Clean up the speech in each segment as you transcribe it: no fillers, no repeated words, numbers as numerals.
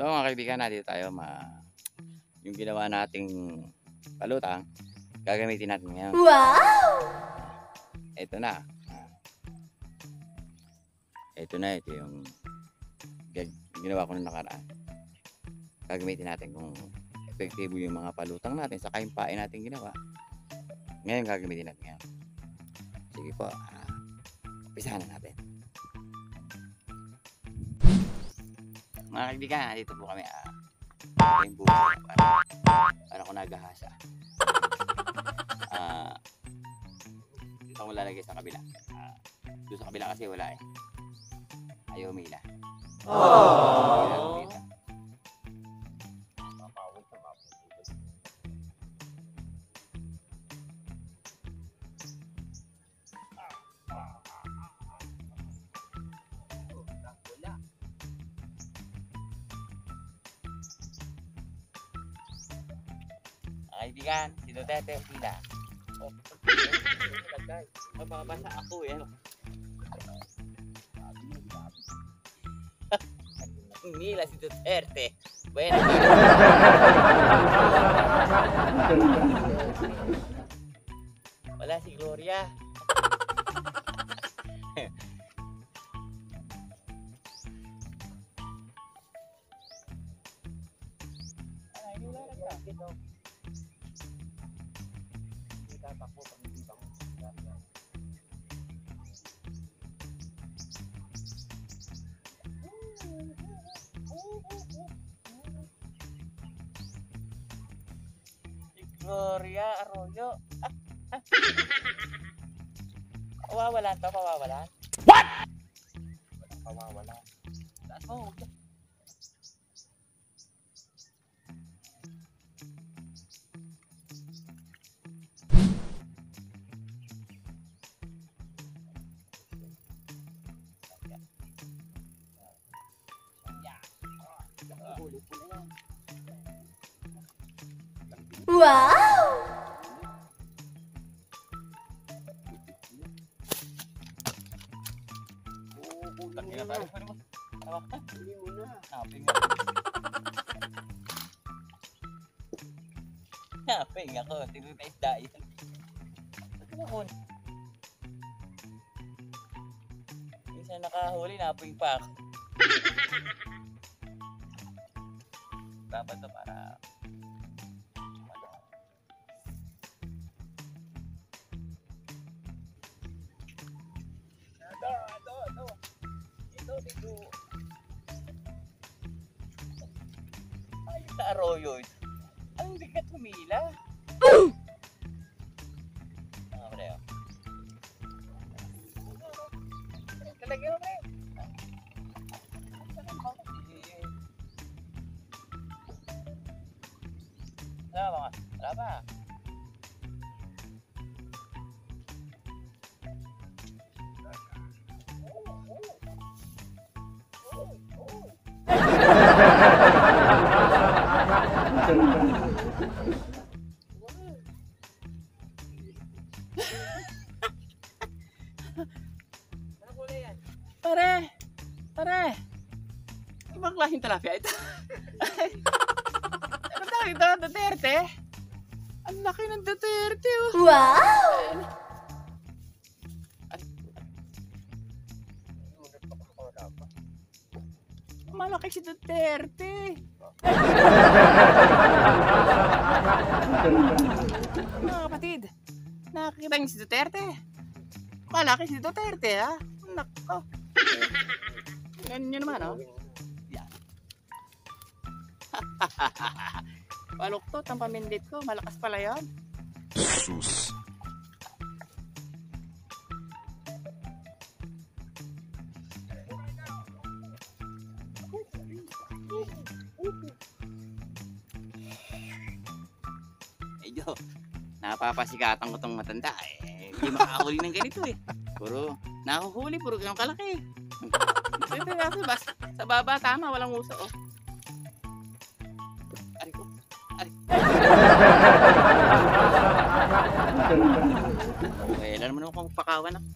So mga kaibigan, nandito tayo yung ginawa nating palutang, gagamitin natin ngayon. Wow! Ito na. Ito yung ginawa ko nung nakaraan. Gagamitin natin kung epektibo yung mga palutang natin sa kaimpain natin ginawa. Ngayon gagamitin natin ngayon. Sige po, umpisahan na natin. Mga kaibigan, dito po kami yung buko para ko nagahasa. Dito ko lalagay sa kabila. Doon sa kabila kasi wala eh. Ayaw umila. Oh. Kaibigan, si Duterte ang pila. Mababasa ako eh. Nila si Duterte. Bueno. Wala si Gloria. Gloria Arroyo. Pawawalan to, pawawalan. What? Pawawalan. Saan mo? Wow! Takina tayo. Hindi mo na. Naping ako. Tingnan na isda yan. Minsan nakahuli, naping pa ako. Dapat to para ito. Ay, sa arroyo ito. Ang bigat humila. Pre. Talaga mo, pre. Wala pa. Pare. Ibang klaseng tilapia ito. Ano tawag ito? Duterte? Ang laki ng Duterte. Oh. Wow! Malaki si Duterte. Mga kapatid, nakakita niyo si Duterte? Malaki si Duterte, ha? Nako. Ganyan nyo naman, oh. Yan. Paluktot ang pamindit ko. Malakas pala yan. Sus. Medyo napapasikatan ko tong matanda eh. Hindi makahuli ng ganito eh. Puro nahuhuli, puro ganun kalaki. Ito kasi sa baba tama, walang uso oh. Ari ko. Ari. Wala naman akong pakawan ah.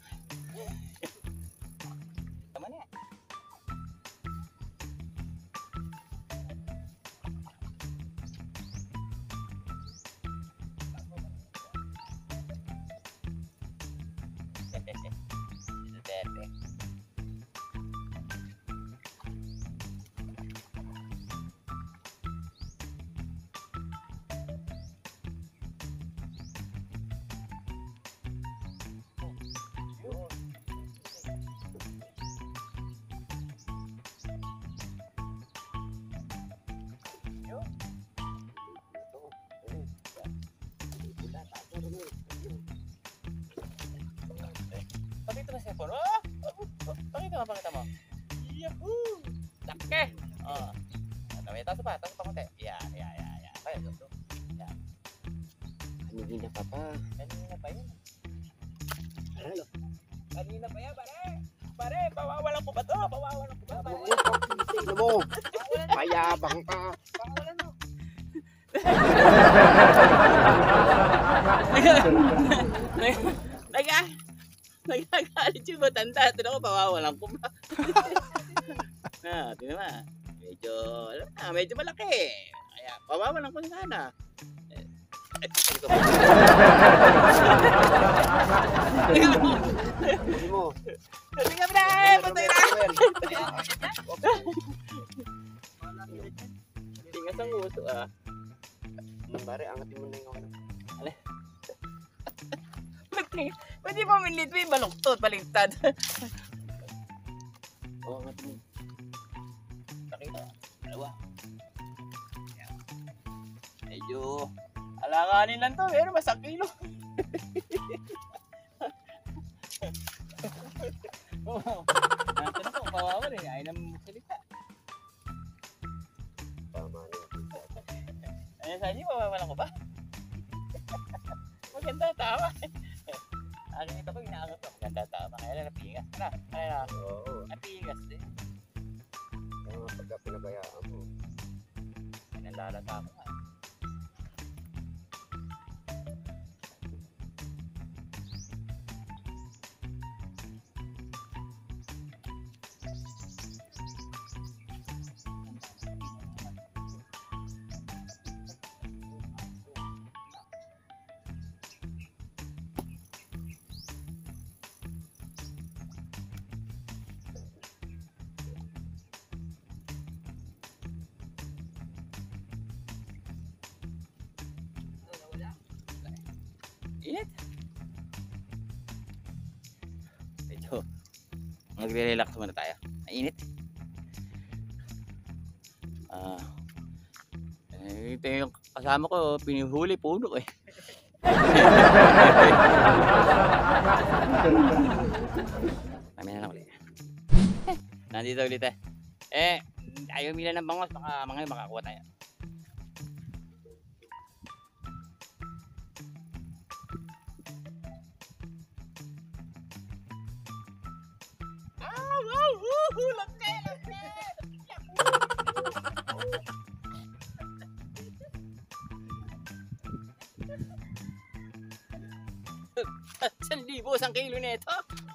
Tama na. dito na cellphone. Oh! Pakita mo. Yahoo! Laki! Oh. Taas pa konti. Yan. Kaya, go. Yan. Kanina pa pa. Kanina pa yun. Ano? Kanina pa yan, pare. Pare, pawawalan ko ba to? Pare. Sino mo? Mayabang ka. Pawawalan mo. Nagagalit yung matanda. Ito ako, pawawalan ko ba? Tingnan mo. Medyo malaki. Kaya, pawawalan ko sana. Hindi mo. Tingnan mo na! Patay na! Tingas ang uso ah. Pare, angatin mo na yung ano. Pwede pa minlit mo yung baluktot, balintad. Oo, angatin mo. Nakita, dalawa. Medyo alanganin lang to, pero mas kilo. Nandito na po, kawawa rin. Ayaw naman magsalita. Tama na yung Ano sa inyo, mawawalan ko ba? Maganda, tama. Nakikita ko, inaangat ko. Maganda, tama. Kaya na napingas na. Kaya na, Oo. napingas din. Yung mga pagka pinabayaan mo. Nalalata mo nga. Init. Medyo magre-relax muna tayo. Mainit. Ito yung kasama ko, pinihuli puno eh. Kami na lang ulit. Nandito ulit eh. Ayaw mila ng bangos, baka mga makakuha tayo. Libo isang kilo nito.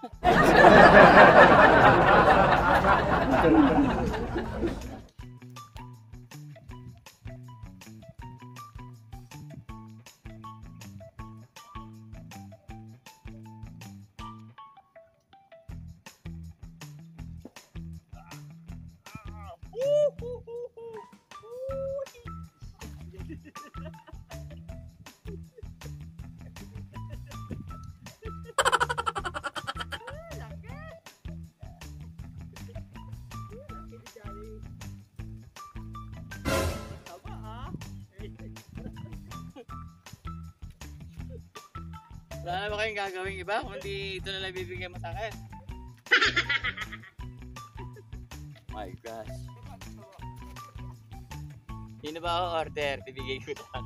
Wala na ba kayong gagawin iba? Kundi ito na lang bibigyan mo sa akin. My gosh. Sino ba ako order? Bibigay ko lang.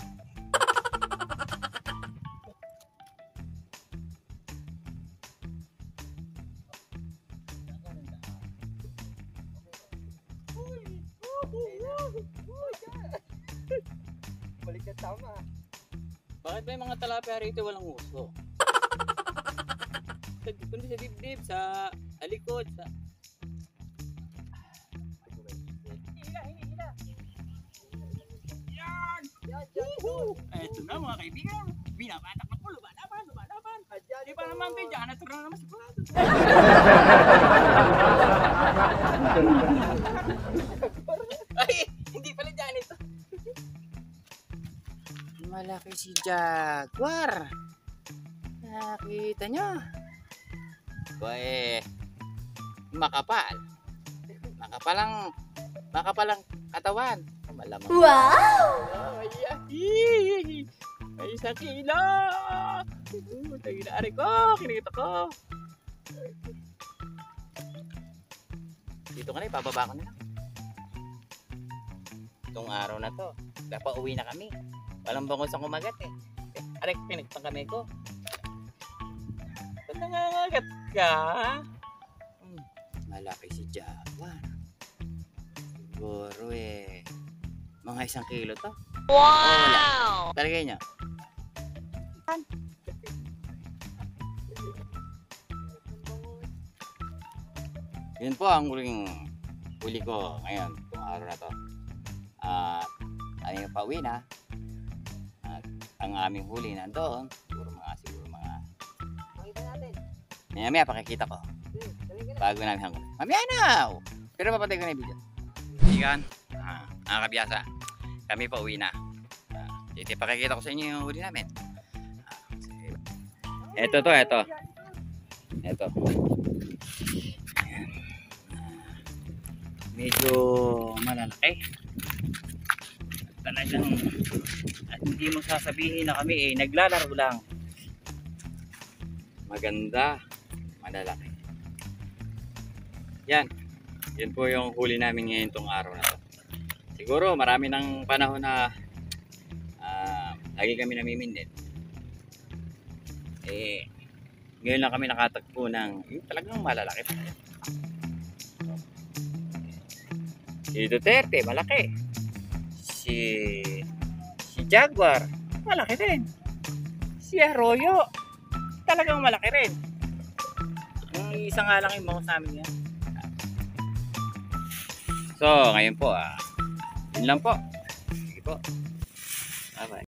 Balik ka tama. Bakit ba yung mga talapia rito walang uso? Kundi sa dibdib, sa alikod, sa... Hila. Yan! Ito na mga kaibigan. Binabatak na po, lumalaban. Di ba naman kayo dyan? Ito na naman sigurado. Ay, hindi pala dyan ito. Malaki si Jaguar. Nakita nyo? Boy, makapal. Makapalang katawan. Malamang. Wow! Ay, isang kilo. Tayo na ari ko. Kinita ko. Dito ka na, ipababa ko na lang. Itong araw na to, dapat uwi na kami. Walang bangos ang kumagat eh. Aray, pinagpang kami ko. Ba't nangangagat ka? Malaki si Jaguar. Siguro eh. Mga 1 kilo to. Wow! Talagay niya. Yun po ang huli ko ngayon, itong araw na to. Ano pauwi na. At ang aming huli nandoon, siguro mga Makita natin. maya pakikita ko. Halika na. Bago namin hanggang. Mamaya na! Pero papatay ko na yung video. Ikan, mga kabiyasa, kami pa uwi na. Ito, pakikita ko sa inyo yung huli namin. Ito. Ito. Medyo malalaki. Talagang, at hindi mo sasabihin na kami naglalaro lang. Maganda, malalaki. Yan po yung huli namin ngayon tong araw na to. Siguro marami ng panahon na lagi kami namimindit. Ngayon lang kami nakatagpo ng talagang malalaki. Si Duterte, malaki. Si Jaguar, malaki rin. Si Arroyo, talagang malaki rin. Ang isa nga lang yung bangos namin yan. So, ngayon po, yun lang po. Sige po. Bye-bye.